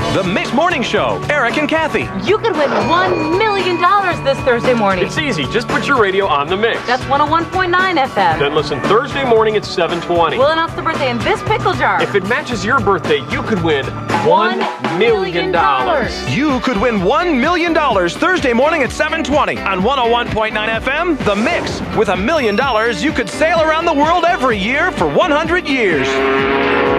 The Mix Morning Show, Eric and Kathy. You could win $1 million this Thursday morning. It's easy. Just put your radio on the Mix. That's 101.9 FM. Then listen Thursday morning at 7:20. We'll announce the birthday in this pickle jar. If it matches your birthday, you could win $1 million. You could win $1 million Thursday morning at 7:20 on 101.9 FM, The Mix. With $1 million, you could sail around the world every year for 100 years.